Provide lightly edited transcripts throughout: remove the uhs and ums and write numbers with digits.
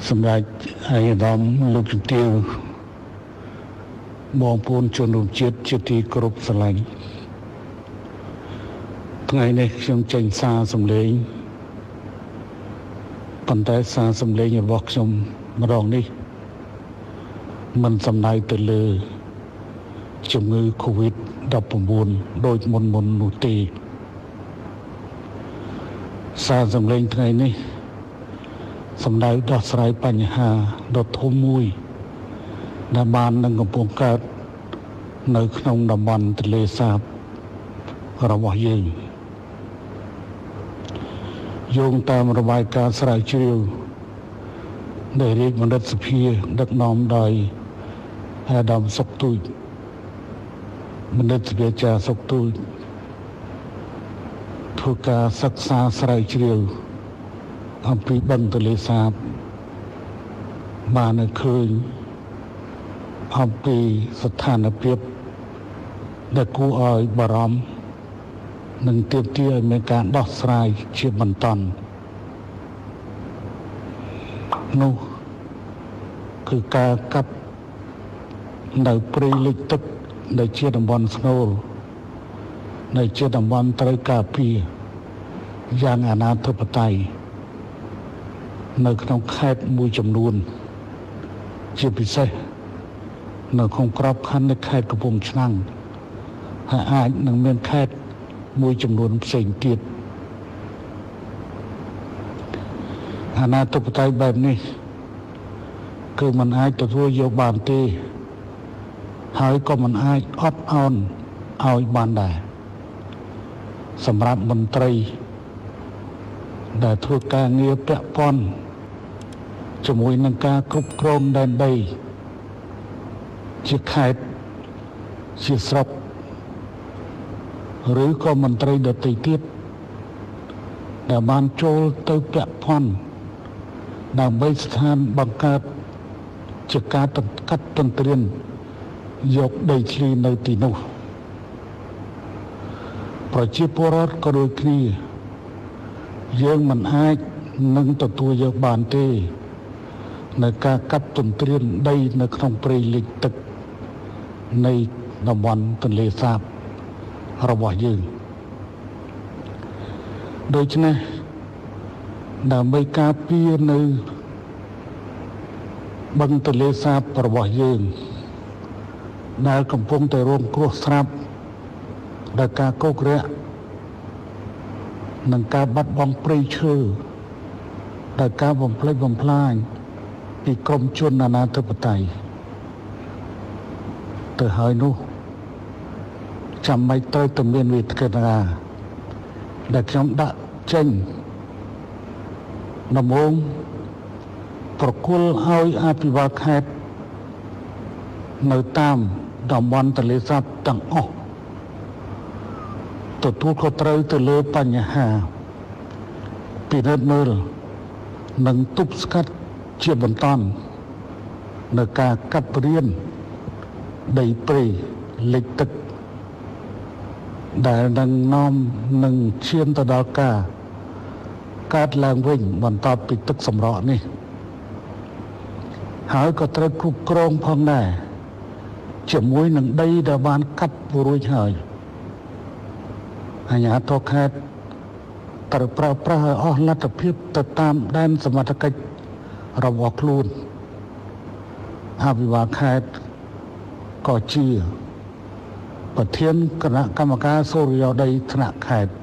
សម្រាប់អាយដាមលោកជំទាវបងប្អូនជនរួមជាតិជាទីគោរពស្រឡាញ់ថ្ងៃនេះខ្ញុំចេញសារសម្លេងប៉ុន្តែសារសម្លេងរបស់ខ្ញុំម្ដងនេះមិនសំដៅទៅលើជំងឺ COVID-19 ដូចមុននោះទេសារសម្លេងថ្ងៃនេះសំដៅដោះស្រាយបញ្ហាដ៏ធំមួយដែលបាននឹងកំពុងកើតនៅក្នុងតំបន់ទន្លេសាបរបស់យើងយោងតាមរបាយការណ៍ស្រាវជ្រាវដែលរាជបណ្ឌិតសភាដឹកនាំដោយអាដាមសុកទូចបណ្ឌិតសភាចាសុកទូចធ្វើការសិក្សាស្រាវជ្រាវអំពីបឹងទន្លេសាបបានឃើញអំពីស្ថានភាពដែលគួរឲ្យបារម្ភនិងទាមទារឲ្យមានការដោះស្រាយជាបន្តនោះគឺការកាប់នៅព្រៃលិចទឹកដែលជាតំបន់ស្នូលដែលជាតំបន់ត្រូវការពារយ៉ាងអនាធិបតេយ្យនៅក្នុងខេត្តមួយចំនួនជាពិសេសនៅក្នុងក្របខ័ណ្ឌនៃខេត្តកំពង់ឆ្នាំងហើយអាចនឹងមានខេត្តមួយចំនួនផ្សេងទៀតអាណាធិបតេយ្យបែបនេះគឺมันអាចទទួលយកបានទេហើយក៏มันអាចអត់ឱនឲ្យបានដែរសម្រាប់មន្ត្រីដែលធ្វើការងារពាក់ព័ន្ធជាមួយនឹងការគ្រប់គ្រងដែនដីជាខេត្តជាស្រុកឬក៏មន្ត្រីដទៃទៀតដែលបានចូលទៅពាក់ព័ន្ធដើម្បីស្ថានបង្កើតជាការកាត់ទន្ទ្រានយកដីធ្លីនៅទីនោះប្រជាពលរដ្ឋក៏ដូចគ្នាយើងមិនអាចនឹងទទួលយកបានទេនៅការកាប់ទន្ទ្រានដីនៅក្នុងព្រៃលិចទឹកនៃតំបន់ទន្លេសាបរបស់យើងដូច្នេះដើម្បីការពារនៅបឹងទន្លេសាបរបស់យើងដែលកំពុងតែរងគ្រោះស្រាប់ដោយការកករាក់និងការបាត់បង់ព្រៃឈើដោយការបំផ្លិចបំផ្លាញពីក្រុមជនអាណាធិបតេយ្យទៅហើយនោះចាំមិនត្រូវតែមានវេទិកាដែលខ្ញុំដាក់ចេញដំបូងប្រគល់ឲ្យអភិបាលខេត្តនៅតាមតំបន់ទន្លេសាបទាំងអស់ទទួលខុសត្រូវទៅលើបញ្ហាពិនិត្យមើលនិងទប់ស្កាត់ជាបន្តនៅការកាប់រៀនដីព្រៃលិចទឹកដែលនឹងនាំនឹងឈានទៅដល់ការកើតឡើងវិញបន្ទាប់ពីទឹកសម្រក់នេះហើយក៏ត្រូវគ្រប់គ្រងផងដែរជាមួយនឹងដីដែលបានកាប់រួចហើយអាជ្ញាធរខេត្តត្រូវប្រើប្រាស់ឲ្យអស់លទ្ធភាពទៅតាមដែនសមត្ថកិច្ចរបស់ខ្លួនអភិបាលខេត្តក៏ជាប្រធានគណៈកម្មការសុរិយោដីថ្នាក់ខេត្ត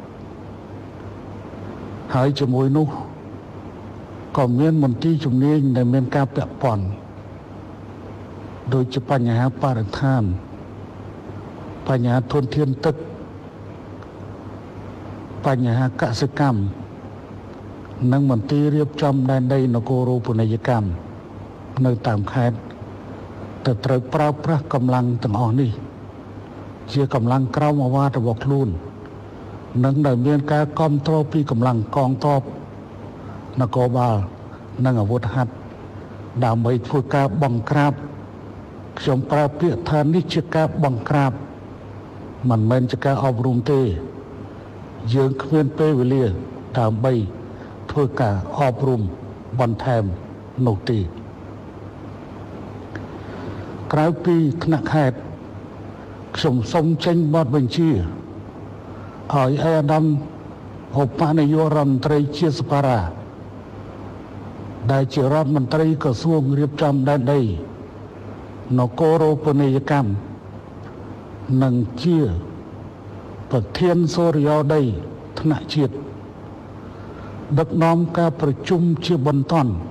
ហើយជាមួយនោះក៏មានមន្ទីរជំនាញដែលមានការពាក់ព័ន្ធដូចជាបញ្ហាបរិស្ថានបញ្ហាធនធានទឹកបញ្ហាកសិកម្មនិងមន្ទីររៀបចំដែនដីនគរូបនីយកម្មនៅតាមខេត្តទៅត្រូវប្រើប្រាស់កម្លាំងទាំងអស់នេះជាកម្លាំងក្រមអាវ៉ាតរបស់ខ្លួននិងដែលមានការគាំទ្រពីកម្លាំងកងទ័ពនគរបាលនិងអាវុធហត្ថដើម្បីធ្វើការបង្ក្រាបខ្ញុំប្រើពាក្យថានេះជាការបង្ក្រាបមិនមែនជាការអប់រំទេយើងគ្មានពេលវេលាដើម្បីធ្វើការអប់រំបន្ថែមនោះទេក្រៅពីថ្នាក់ខេត្តខ្ញុំសូមចេញបទបញ្ជាឲ្យអាដាមឧបនាយករដ្ឋមន្ត្រីជាសភារាដែលជារដ្ឋមន្ត្រីក្រសួងរៀបចំដែនដីនគរូបនីយកម្មនិងជាប្រធានសូរិយោដីថ្នាក់ជាតិដឹកនាំការប្រជុំជាបន្ត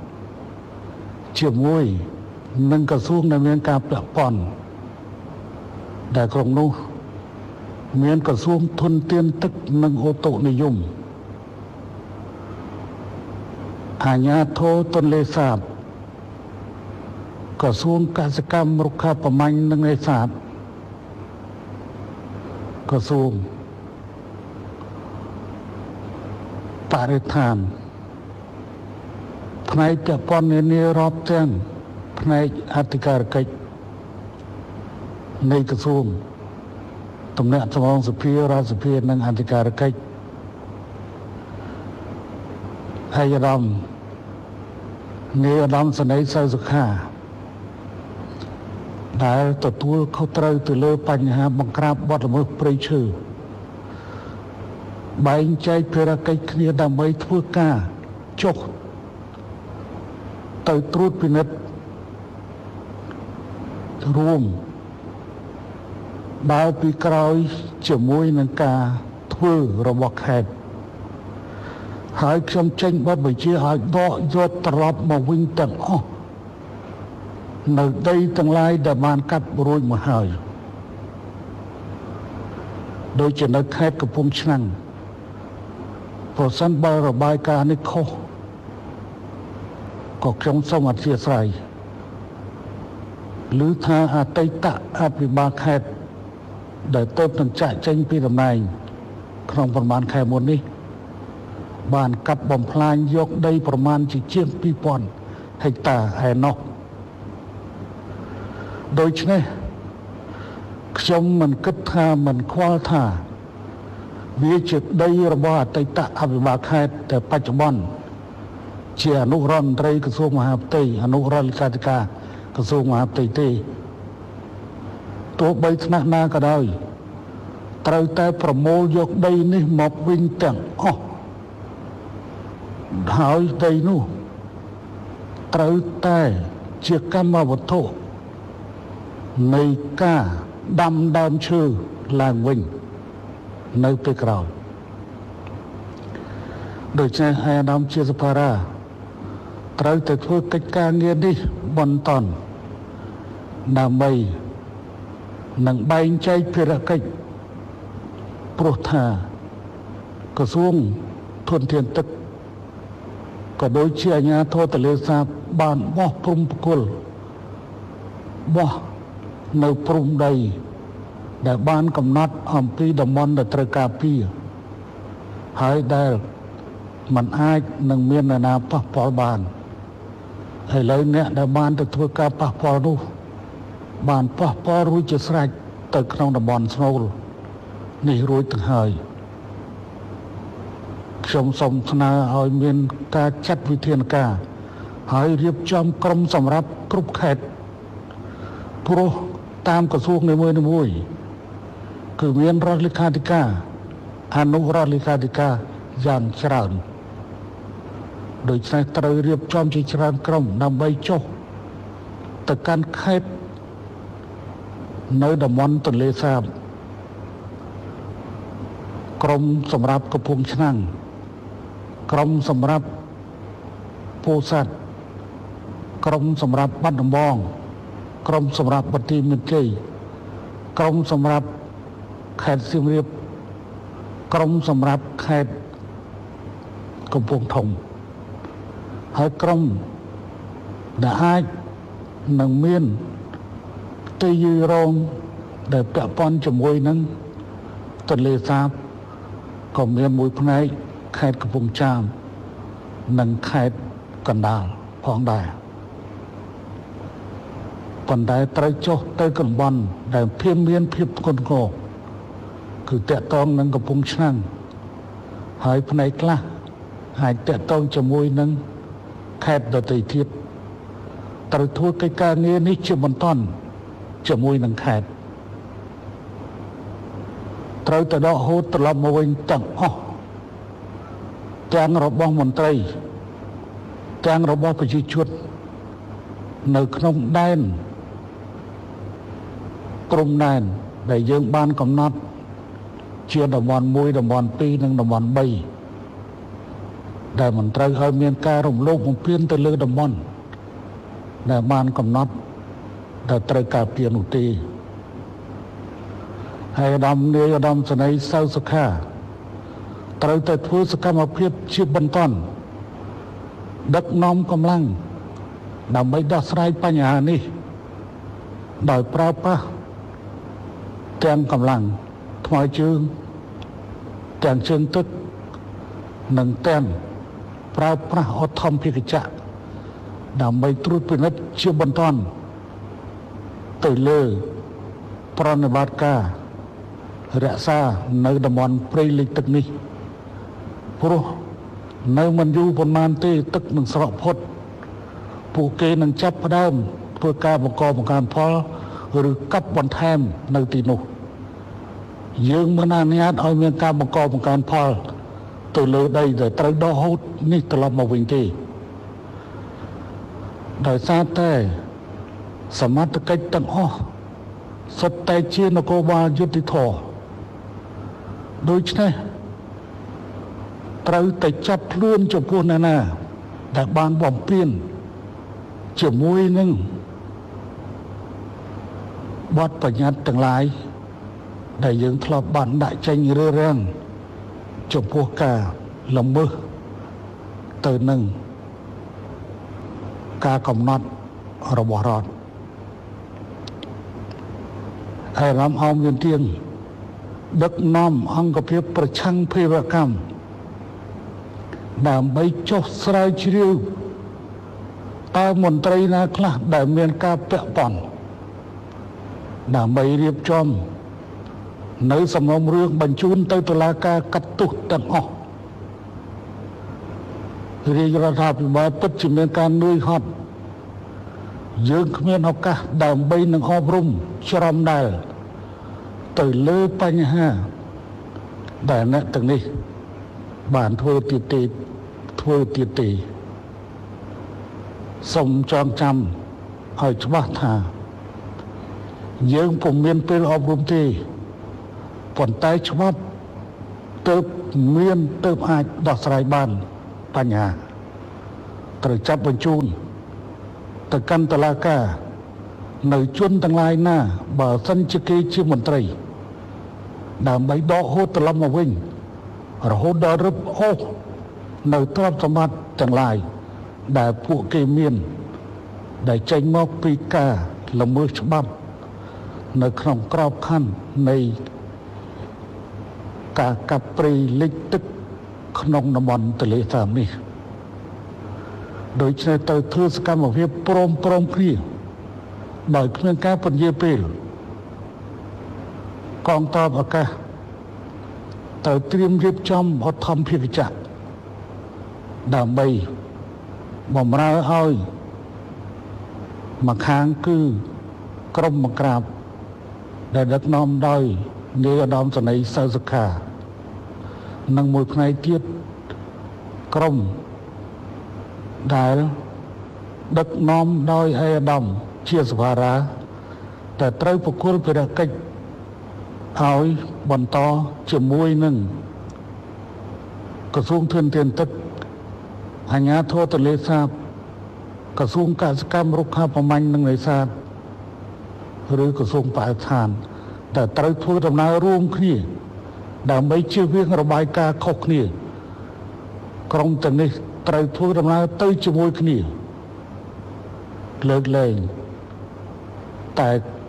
ជាមួយនឹងក្រសួងដែលមានការពាក់ព័ន្ធដែលក្នុងនោះមានក្រសួងធនធានទឹកនិងអូតូនិយមអាជ្ញាធរទន្លេសាបក្រសួងកសិកម្មរុក្ខាប្រមាញ់និងនេសាទក្រសួងបរិស្ថានផ្នែកពាក់ព័ន្ធនានារាប់ទាំងផ្នែកអធិការកិច្ចនៃក្រសួងទំនាក់ទំនងសភារដ្ឋសភានិងអធិការកិច្ចហើយអាដាមនាយឧត្តមសេនីយ៍សៅសុខាដែលទទួលខុសត្រូវទៅលើបញ្ហាបង្ក្រាបបទល្មើសព្រៃឈើបែងចែកភារកិច្ចគ្នាដើម្បីធ្វើការចុះទៅត្រួតពិនិត្យរួមដើរពីក្រោយជាមួយនឹងការធ្វើរបស់ខេត្តហើយខ្ញុំចេញបទបញ្ជាឲ្យដកយកត្រឡប់មកវិញទាំងអស់នៅដីទាំងឡាយដែលបានកាត់រួចមកហើយដូចជានៅខេត្តកំពង់ឆ្នាំងប្រសិនបើរបាយការណ៍នេះខុសក៏ខ្ញុំសូមអធិស្ឋានឬថាអតីតអភិបាលខេត្តដែលទៅនឹងចាក់ចេញពីតំណែងក្នុងប្រមាណខែមុននេះបានកាប់បំផ្លាញយកដីប្រមាណជាង 2000 ហិកតាឯណោះដូច្នេះខ្ញុំមិនគិតថាមិនខ្វល់ថាវាជាដីរបស់អតីតអភិបាលខេត្តតែបច្ចុប្បន្នជាអនុរដ្ឋមន្ត្រីក្រសួងមហាផ្ទៃអនុរដ្ឋលេខាធិការក្រសួងមហាផ្ទៃទេទោះបីថ្នាក់ណាក៏ដោយត្រូវតែប្រមូលយកដីនេះមកវិញទាំងអស់ហើយដីនោះត្រូវតែជាកម្មវត្ថុនៃការដាំដើមឈើឡើងវិញនៅពេលក្រោយដូច្នេះអាដាមជាសភារាត្រូវតែធ្វើកិច្ចការងារនេះបន្តដើម្បីនឹងបែងចែកភារកិច្ចព្រោះថាក្រសួងធនធានទឹកក៏ដូចជាអាជ្ញាធរទន្លេសាបបានបោះព្រំប្រគល់បោះនៅព្រំដីដែលបានកំណត់អំពីតំបន់ដែលត្រូវការពារហើយដែលมันអាចនឹងមាននរណាប៉ះពាល់បានឥឡូវអ្នកដែលបានទៅធ្វើការប៉ះពាល់នោះបានប៉ះពាល់រួចជាស្រេចទៅក្នុងតំបន់ស្នូលនេះរួចទៅហើយខ្ញុំសូមស្នើឲ្យមានការចាត់វិធានការហើយរៀបចំក្រុមសម្រាប់គ្រប់ខេត្តព្រោះតាមក្រសួងនីមួយៗគឺមានរដ្ឋលេខាធិការអនុរដ្ឋលេខាធិការយ៉ាងច្រើនដូច្នេះត្រូវរៀបចំជាច្រើនក្រុមដើម្បីចុះទៅកាន់ខេត្តនៅតំបន់ទន្លេសាបក្រុមសម្រាប់កំពង់ឆ្នាំងក្រុមសម្រាប់ពោធិ៍សាត់ក្រុមសម្រាប់បាត់ដំបងក្រុមសម្រាប់បន្ទាយមានជ័យក្រុមសម្រាប់ខេត្តសៀមរាបក្រុមសម្រាប់ខេត្តកំពង់ធំហើយក្រុមដែលអាចនឹងមានទីយឺរងដែលពាក់ព័ន្ធជាមួយនឹងទន្លេសាបក៏មានមួយផ្នែកខេត្តកំពង់ចាមនិងខេត្តកណ្ដាលផងដែរប៉ុន្តែត្រូវចុះទៅតំបន់ដែលមានភាពធ្ងន់ធ្ងរគឺតាក់ទងនឹងកំពង់ឆ្នាំងហើយផ្នែកខ្លះអាចតាក់ទងជាមួយនឹងខេត្តដទៃទៀតត្រូវធ្វើកិច្ចការងារនេះជាបន្តជាមួយនឹងខេត្តត្រូវទៅដកហូតត្រឡប់មកវិញទាំងអស់ទាំងរបស់មន្ត្រីទាំងរបស់ប្រជាជននៅក្នុងដែនព្រំដែនដែលយើងបានកំណត់ជាតំបន់1តំបន់2និងតំបន់3ដែលមិនត្រូវឲ្យមានការរំលោភបំពានទៅលើតំបន់ដែលបានកំណត់ដែលត្រូវការពារនោះទេហើយឧត្តមសេនីយ៍សៅសុខាត្រូវតែធ្វើសកម្មភាពជាបន្តដឹកនាំកម្លាំងដើម្បីដោះស្រាយបញ្ហានេះដោយប្រើប្រាស់ទាំងកម្លាំងថ្មើរជើងទាំងជើងទឹកនិងទាំងប្រើប្រាស់ឧទ្ធម្ភាគចក្រដើម្បីត្រួតពិនិត្យជាបន្តទៅលើប្រតិបត្តិការរក្សានៅតំបន់ព្រៃលិចទឹកនេះព្រោះនៅមិនយូរប៉ុន្មានទេទឹកនឹងស្រកផុតពួកគេនឹងចាប់ផ្ដើមធ្វើការបង្កបង្កើនផលឬកាប់បន្ថែមនៅទីនោះយើងមិនអនុញ្ញាតឲ្យមានការបង្កបង្កើនផលទៅលើដីដែលត្រូវដកហូតនេះត្រឡប់មកវិញទេដោយសារតែសមត្ថកិច្ចទាំងអស់សុទ្ធតែជានគរបាលយុតិធធដូច្នេះត្រូវតែចាប់ខ្លួនចំពោះអ្នកណាដែលបានបំពានជាមួយនឹងបទបញ្ញត្តិទាំងឡាយដែលយើងធ្លាប់បានដាក់ចេញរឿរាំងចំពោះការល្មើសទៅនឹងការកំណត់របស់រដ្ឋហើយរំអមមានទៀងដឹកនាំអង្គភាពប្រឆាំងភេរវកម្មដើម្បីចុះស្រាវជ្រាវតើមន្ត្រីណាខ្លះដែលមានការពាក់ព័ន្ធដើម្បីរៀបចំនៅសំណុំរឿងបញ្ជូនទៅតុលាការកាត់ទោសទាំងអស់រាជរដ្ឋាភិបាលពិតជាមានការនឿយហត់យើងគ្មានឱកាសដើម្បីនឹងអប់រំច្រំដែលទៅលើបញ្ហាដែលអ្នកទាំងនេះបានធ្វើទៀតទេសូមចងចាំឲ្យច្បាស់ថាយើងពុំមានពេលអប់រំទេប៉ុន្តែច្បាប់ទើបអាចដោះស្រាយបានបញ្ហាត្រូវចាប់បញ្ជូនទៅកាន់តុលាការនៅជនទាំងឡាយណាបើសិនជាគេជាមន្ត្រីដើម្បីដកហូតត្រឡប់មកវិញរហូតដល់រឹបអូសនៅទ្រព្យសម្បត្តិទាំងឡាយដែលពួកគេមានដែលចេញមកពីការល្មើសច្បាប់នៅក្នុងក្របខ័ណ្ឌនៃការកាប់ព្រៃលិចទឹកក្នុងតំបន់ទន្លេសាបនេះដូច្នេះទៅធ្វើសកម្មភាពព្រមគ្នាដោយគ្មានការពន្យាពេលកងទ័ពអាកាសត្រូវត្រៀមរៀបចំឧទ្ធម្ភាគចក្រដើម្បីបម្រើឲ្យមកខាងគឺក្រុមបង្ក្រាបដែលដឹកនាំដោយនាយឧត្តមសេនីយ៍សៅសុខានិងមួយផ្នែកទៀតក្រុមដែលដឹកនាំដោយឯកឧត្តមជាសភារាតែត្រូវប្រគល់ភារកិច្ចឲ្យបន្តជាមួយនឹងក្រសួងធនធានទឹកអាជ្ញាធរទន្លេសាបក្រសួងកសិកម្មរុក្ខាប្រមាញ់និងនេសាទឬក្រសួងបរិស្ថានតែត្រូវធ្វើដំណើររួមគ្នាដើម្បីជៀសវាងរបាយការណ៍ខុសគ្នាក្រុមទាំងនេះត្រូវធ្វើដំណើរទៅជាមួយគ្នាលើកលែងតែ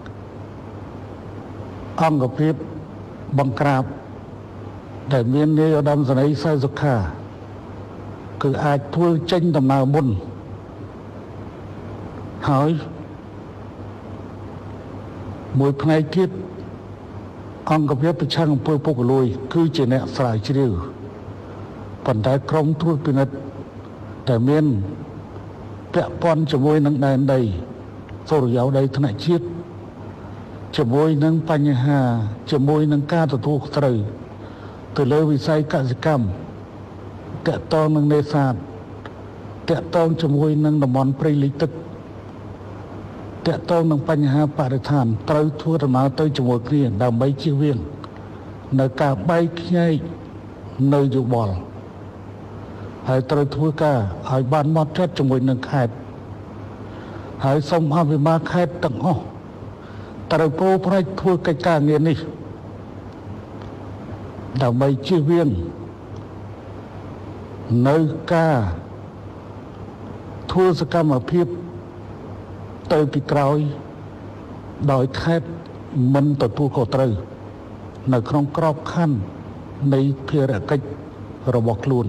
អង្គភាពបង្ក្រាបដែលមាននាយឧត្តមសេនីយ៍សៅសុខាគឺអាចធ្វើចេញដំណើរមុនហើយមួយផ្នែកទៀតអង្គភាពប្រឆាំងអំពើពុករលួយគឺជាអ្នកស្រាវជ្រាវប៉ុន្តែក្រុមត្រួតពិនិត្យតែមានពាក់ព័ន្ធជាមួយនឹងដែនដីសុរិយោដីថ្នាក់ជាតិជាមួយនឹងបញ្ហាជាមួយនឹងការទទួលខុសត្រូវទៅលើវិស័យកសិកម្មតាក់ទងនឹងនេសាទតាក់ទងជាមួយនឹងតំបន់ព្រៃលិចទឹកតាក់ទងនឹងបញ្ហាបរិស្ថានត្រូវធ្វើដំណើរទៅជាមួយគ្នាដើម្បីជៀសវាងនៅការបែកខ្ញែកនៅយោបល់ហើយត្រូវធ្វើការឲ្យបានហ្មត់ចត់ជាមួយនឹងខេត្តហើយសូមអភិបាលខេត្តទាំងអស់ត្រូវប្រូប្រែកធ្វើកិច្ចការងារនេះដើម្បីជៀសវាងនៅការធ្វើសកម្មភាពទៅពីក្រោយដោយខេត្តមិនទទួលខុសត្រូវនៅក្នុងក្របខ័ណ្ឌនៃភារកិច្ចរបស់ខ្លួន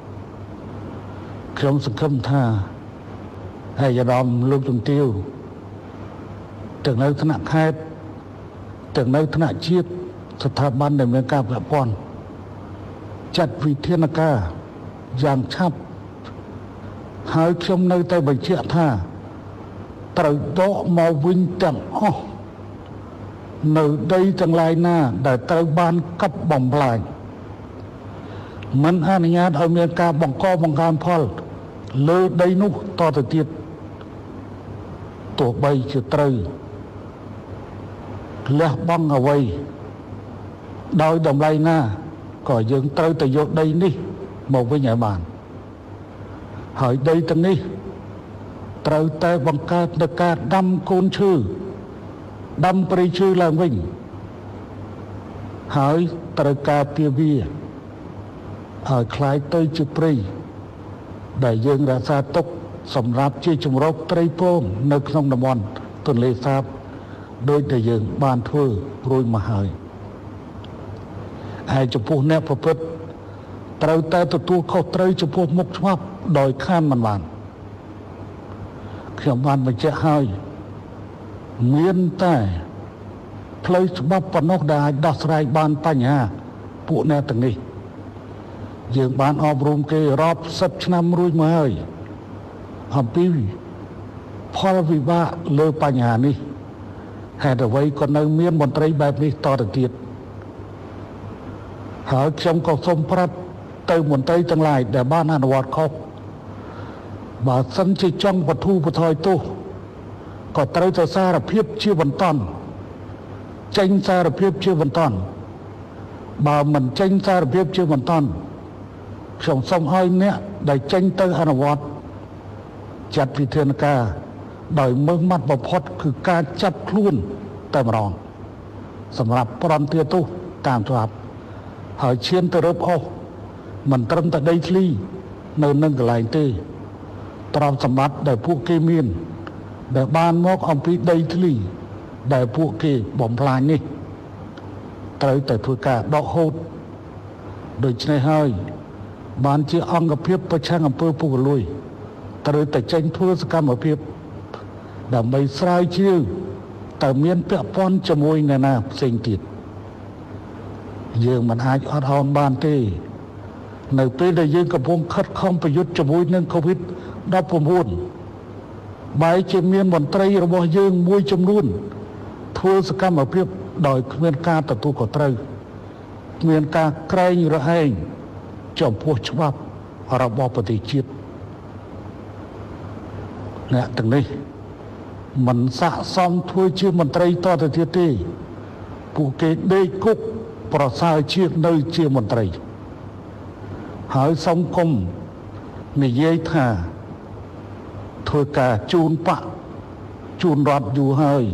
ខ្ញុំសង្ឃឹមថាអាយដាមលោកជំទាវទាំងនៅថ្នាក់ខេត្តទាំងនៅថ្នាក់ជាតិស្ថាប័នដែលមានការពាក់ព័ន្ធចាត់វិធានការយ៉ាងឆាប់ហើយខ្ញុំនៅតែបញ្ជាក់ថាត្រូវដកមកវិញទាំងអស់នៅដីទាំងឡាយណាដែលត្រូវបានកាប់បំផ្លាញមិនអនុញ្ញាតឲ្យមានការបង្កបង្កើនផលលើដីនោះតទៅទៀតទោះបីជាត្រូវលះបង់អ្វីដោយតម្លៃណាក៏យើងត្រូវតែយកដីនេះមកវិញឲ្យបានហើយដីទាំងនេះត្រូវតែបង្កើតនូវការដាំកូនឈើដាំព្រៃឈើឡើងវិញហើយត្រូវការពារវាឲ្យคล้ายទៅជាព្រៃដែលយើងរក្សាទុកសម្រាប់ជាជំរកត្រីពងនៅក្នុងតំបន់ទន្លេសាបដោយដែលយើងបានធ្វើរួចមកហើយហើយចំពោះអ្នកប្រព្រឹត្តត្រូវតែទទួលខុសត្រូវចំពោះមុខច្បាប់ដោយខានមិនបានខ្ញុំបានបញ្ជាក់ហើយមានតែផ្លូវច្បាប់ប៉ុណ្ណោះដែលអាចដោះស្រាយបានបញ្ហាពួកអ្នកទាំងនេះយើងបានអប់រំគេរាប់សិបឆ្នាំរួចមកហើយអំពីផលវិបាកលើបញ្ហានេះហេតុអ្វីក៏នៅមានមន្ត្រីបែបនេះតទៅទៀតហើយខ្ញុំក៏សូមប្រាប់ទៅមន្ត្រីទាំងឡាយដែលបានអនុវត្តខុសបើសិនជាចង់បទូបថយទោសក៏ត្រូវទៅសារភាពជាបន្តចេញសារភាពជាបន្តបើមិនចេញសារភាពជាបន្តខ្ញុំសូមឲ្យអ្នកដែលចេញទៅអនុវត្តចាត់វិធានការដោយមើងម៉ាត់បំផុតគឺការចាប់ខ្លួនតែម្ដងសម្រាប់ប្រន្ទាទោសតាមច្បាប់ហើយឈានទៅរឹបអូសមិនត្រឹមតែដីធ្លីនៅនឹងកន្លែងទេទ្រព្យសម្បត្តិដែលពួកគេមានដែលបានមកអំពីដីធ្លីដែលពួកគេបំផ្លាញនេះត្រូវតែធ្វើការដកហូតដូច្នេះហើយបានជាអង្គភាពប្រឆាំងអំពើពុករលួយត្រូវតែចេញធ្វើសកម្មភាពដើម្បីស្រាវជ្រាវតើមានពាក់ព័ន្ធជាមួយអ្នកណាផ្សេងទៀតយើងមិនអាចអត់ឱនបានទេនៅពេលដែលយើងកំពុងខិតខំប្រយុទ្ធជាមួយនឹង COVID-19 បែរជាមានមន្ត្រីរបស់យើងមួយចំនួនធ្វើសកម្មភាពដោយគ្មានការទទួលខុសត្រូវគ្មានការក្រែងរហែងចំពោះច្បាប់របស់ប្រទេសជាតិអ្នកទាំងនេះមិនស័ក្តិសមធ្វើជាមន្ត្រីតទៅទៀតទេពួកគេដេកគុកប្រសើរជាងនៅជាមន្ត្រីហើយសង្គមនិយាយថាធ្វើការជូនបកជូនរដ្ឋយូរហើយ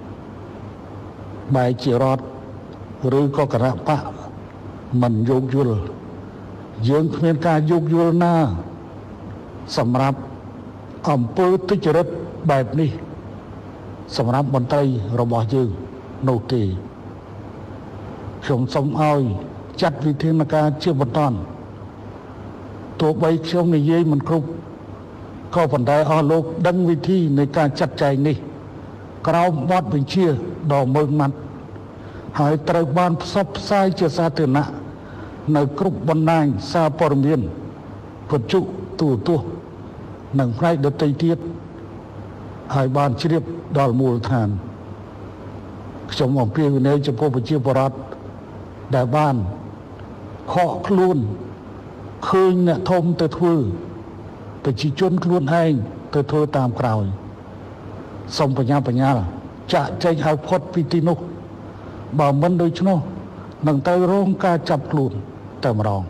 បែរជារដ្ឋឬក៏គណៈបកមិនយោគយល់យើងគ្មានការយោគយល់ណាសម្រាប់អំពើទុច្ចរិតបែបនេះសម្រាប់មន្ត្រីរបស់យើងនោះទេខ្ញុំសូមឲ្យចាត់វិធានការជាបន្តទោះបីខ្ញុំនិយាយមិនគ្រប់ក៏ប៉ុន្តែអស់លោកដឹងវិធីនៃការចាត់ចែងនេះក្រោមបទបញ្ជាដ៏ម៉ឺងម៉ាត់ហើយត្រូវបានផ្សព្វផ្សាយជាសាធារណៈនៅគ្រប់បណ្ដាញសារព័ត៌មានវិទ្យុទូរទស្សន៍នឹងផ្នែកដទៃទៀតហើយបានជ្រាបដល់មូលដ្ឋានខ្ញុំអំពាវនាវចំពោះប្រជាពលរដ្ឋដែលបានខកខ្លួនឃើញអ្នកធំទៅធ្វើប្រជាជនខ្លួនឯងទៅធ្វើតាមក្រោយសូមបញ្ញាចាក់ចែកឲ្យផុតពីទីនោះបើមិនដូច្នោះនឹងទៅរងការចាប់ខ្លួនតែម្ដង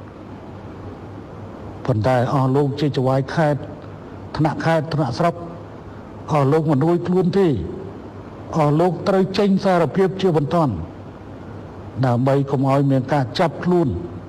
ប៉ុន្តែអស់លោកជាចៅហ្វាយខេត្តថ្នាក់ខេត្តថ្នាក់ស្រុកអស់លោកមិនរួចខ្លួនទេអស់លោកត្រូវចេញសារភាពជាបន្ទាន់ដើម្បីកុំឲ្យមានការចាប់ខ្លួន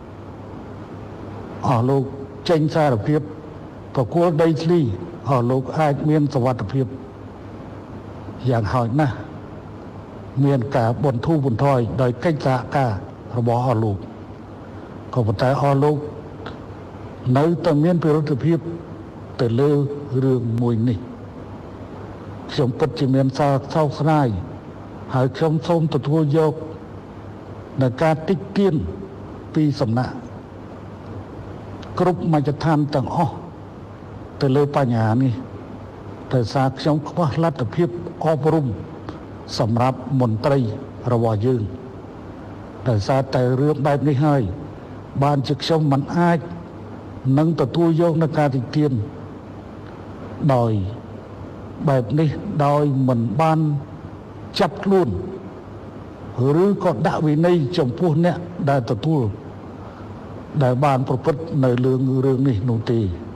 អស់លោកចេញសារភាពប្រគល់ដីធ្លីអស់លោកអាចមានសុវត្ថិភាពយ៉ាងហោចណាស់មានការបន្ធូរបន្ថយដោយកិច្ចសហការរបស់អស់លោកក៏ប៉ុន្តែអស់លោកនៅតែមានពិរុទ្ធភាពទៅលើរឿងមួយនេះខ្ញុំពិតជាមានសោកស្ដាយហើយខ្ញុំសូមទទួលយកនៅការតិចទៀនពីសំណាក់គ្រប់មជ្ឈដ្ឋានទាំងអស់ទៅលើបញ្ហានេះដោយសារខ្ញុំខ្វះលទ្ធភាពអប់រំសម្រាប់មន្ត្រីរបស់យើងដោយសារតែរឿងបែបនេះហើយបានជាខ្ញុំមិនអាចនឹងទទួលយកនៅការតិចទៀនដោយបែបនេះដោយមិនបានចាប់ខ្លួនឬក៏ដាក់វិន័យចំពោះអ្នកដែលទទួលដែលបានប្រព្រឹត្តនៅរឿងនេះនោះទេ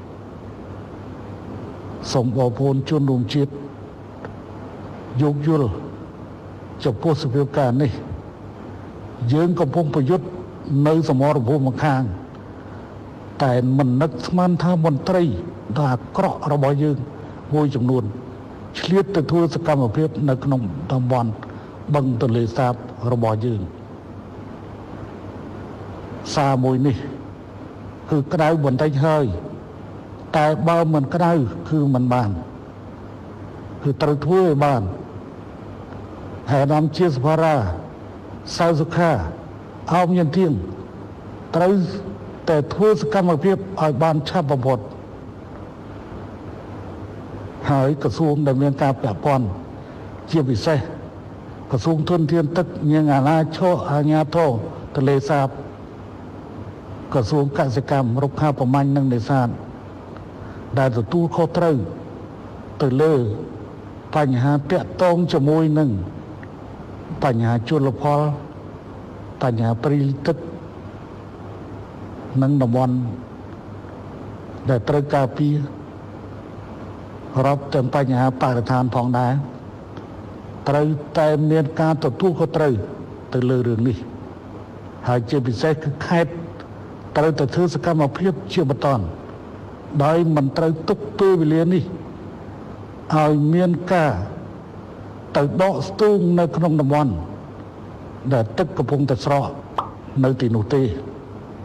សូមបងប្អូនជនរួមជាតិយោគយល់ចំពោះសភាពការនេះយើងកំពុងប្រយុទ្ធនៅសមរភូមិខាងតែមិននឹកស្មានថាមន្ត្រីដ៏អាក្រក់របស់យើងមួយចំនួនឆ្លៀតទៅធ្វើសកម្មភាពនៅក្នុងតំបន់បឹងទន្លេសាបរបស់យើងសារមួយនេះគឺក្តៅបន្តិចហើយតែបើមិនក្តៅគឺមិនបានគឺត្រូវធ្វើឲ្យបានហើយអាដាមជាសភារាសៅសុខាអោមញទៀងត្រូវតែធ្វើសកម្មភាពឲ្យបានឆាប់បំផុតហើយក្រសួងដែលមានការពាក់ព័ន្ធជាពិសេសក្រសួងធនធានទឹកនាងអាញាធរទន្លេសាបក្រសួងកសិកម្មរុក្ខាប្រមាញ់និងនេសាទដែលទទួលខុសត្រូវទៅលើបញ្ហាតាក់ទងជាមួយនឹងបញ្ហាជលផលបញ្ហាព្រីទឹកនិងតំបន់ដែលត្រូវការពាររាប់ទាំងបញ្ហាបរិស្ថានផងដែរត្រូវតែមានការទទួលខុសត្រូវទៅលើរឿងនេះហើយជាពិសេសគឺខេត្តត្រូវតែធ្វើសកម្មភាពជាបន្តដោយមិនត្រូវទុកពេលវេលានេះឲ្យមានការទៅដកស្ទូងនៅក្នុងតំបន់ដែលទឹកកំពុងតែស្រកនៅទីនោះទេ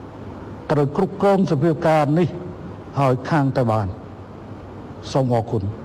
ត្រូវគ្រប់គ្រងសភាពការនេះឲ្យខាងតែបានសូមអរគុណ